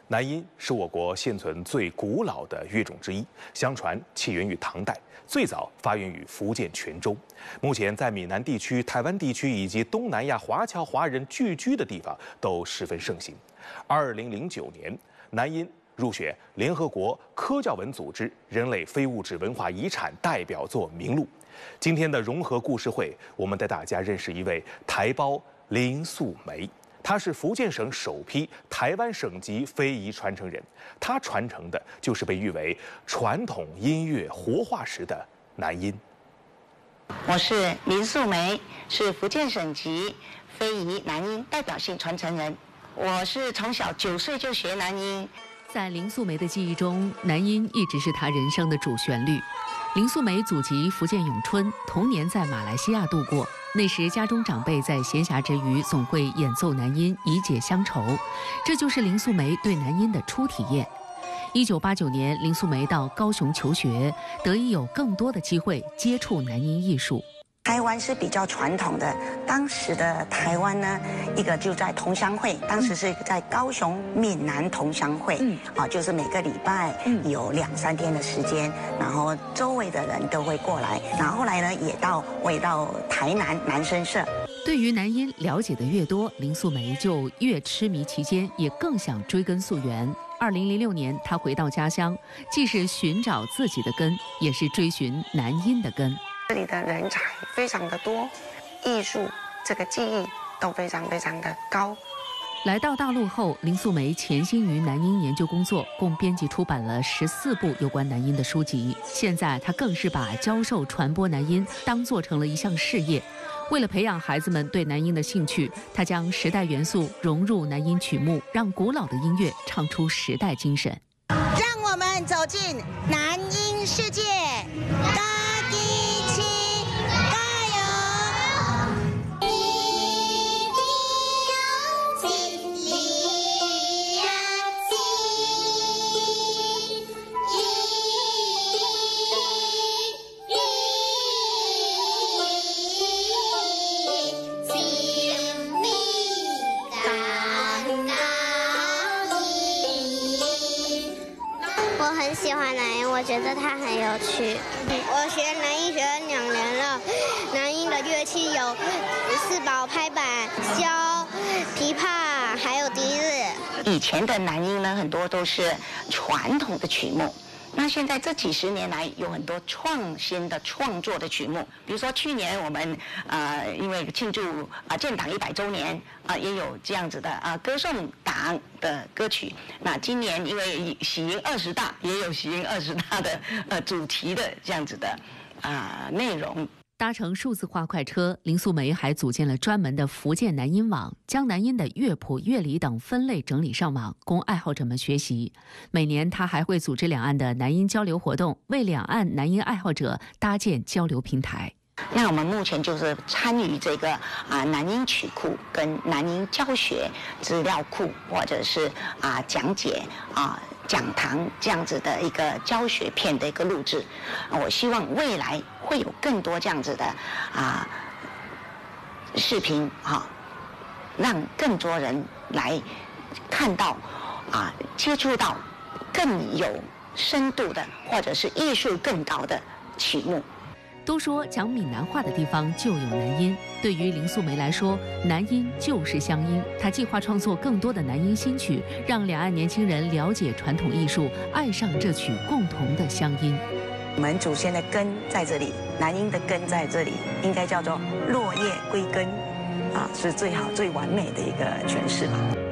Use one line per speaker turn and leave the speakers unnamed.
南音是我国现存最古老的乐种之一，相传起源于唐代，最早发源于福建泉州。目前在闽南地区、台湾地区以及东南亚华侨华人聚居的地方都十分盛行。2009年，南音入选联合国科教文组织人类非物质文化遗产代表作名录。今天的融合故事会，我们带大家认识一位台胞林素梅。她是福建省首批台湾省级非遗传承人，她传承的就是被誉为传统音乐活化石的南音。
我是林素梅，是福建省级非遗南音代表性传承人。我是从小9岁就学南音。
在林素梅的记忆中，南音一直是她人生的主旋律。林素梅祖籍福建永春，童年在马来西亚度过。那时家中长辈在闲暇之余总会演奏南音以解乡愁，这就是林素梅对南音的初体验。1989年，林素梅到高雄求学，得以有更多的机会接触南音艺术。
台湾是比较传统的，当时的台湾呢，一个就在同乡会，当时是在高雄闽南同乡会，就是每个礼拜有2、3天的时间，然后周围的人都会过来，然后后来呢，我也到台南男生社。
对于南音了解的越多，林素梅就越痴迷其间，也更想追根溯源。2006年，她回到家乡，既是寻找自己的根，也是追寻南音的根。
这里的人才非常的多，艺术这个技艺都非常的高。
来到大陆后，林素梅潜心于南音研究工作，共编辑出版了14部有关南音的书籍。现在她更是把教授传播南音当作成了一项事业。为了培养孩子们对南音的兴趣，她将时代元素融入南音曲目，让古老的音乐唱出时代精神。
让我们走进南音世界。
我很喜欢南音，我觉得它很有趣。我学南音学了2年了，南音的乐器有4宝、拍板、箫、琵琶，还有笛子。
以前的南音呢，很多都是传统的曲目。那现在这几10年来，有很多创新的创作的曲目，比如说去年我们因为庆祝建党100周年也有这样子的歌颂党的歌曲。那今年因为喜迎20大，也有喜迎20大的主题的这样子的内容。
搭乘数字化快车，林素梅还组建了专门的福建南音网，将南音的乐谱、乐理等分类整理上网，供爱好者们学习。每年，她还会组织两岸的南音交流活动，为两岸南音爱好者搭建交流平台。
那我们目前就是参与这个南音曲库跟南音教学资料库，或者是讲解讲堂这样子的一个教学片的一个录制。我希望未来会有更多这样子的视频让更多人来看到接触到更有深度的或者是艺术更高的曲目。
都说讲闽南话的地方就有南音，对于林素梅来说，南音就是乡音。她计划创作更多的南音新曲，让两岸年轻人了解传统艺术，爱上这曲共同的乡音。
我们祖先的根在这里，南音的根在这里，应该叫做落叶归根是最好最完美的一个诠释吧。